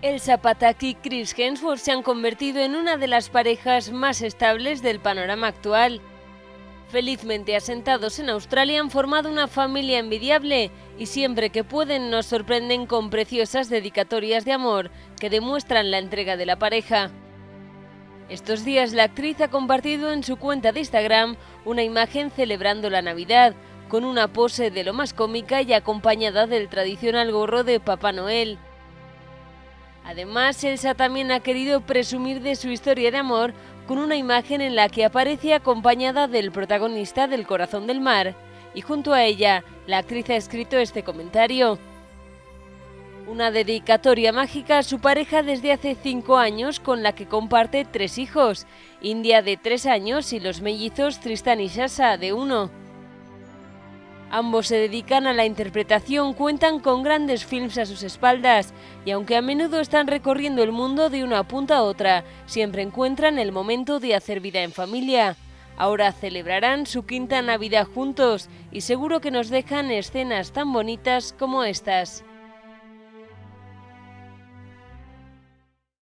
Elsa Pataky y Chris Hemsworth se han convertido en una de las parejas más estables del panorama actual. Felizmente asentados en Australia, han formado una familia envidiable y siempre que pueden nos sorprenden con preciosas dedicatorias de amor que demuestran la entrega de la pareja. Estos días la actriz ha compartido en su cuenta de Instagram una imagen celebrando la Navidad, con una pose de lo más cómica y acompañada del tradicional gorro de Papá Noel. Además, Elsa también ha querido presumir de su historia de amor con una imagen en la que aparece acompañada del protagonista del Corazón del Mar, y junto a ella, la actriz ha escrito este comentario. Una dedicatoria mágica a su pareja desde hace 5 años, con la que comparte 3 hijos, India de 3 años y los mellizos Tristan y Sasha de 1. Ambos se dedican a la interpretación, cuentan con grandes films a sus espaldas y aunque a menudo están recorriendo el mundo de una punta a otra, siempre encuentran el momento de hacer vida en familia. Ahora celebrarán su 5ª Navidad juntos y seguro que nos dejan escenas tan bonitas como estas.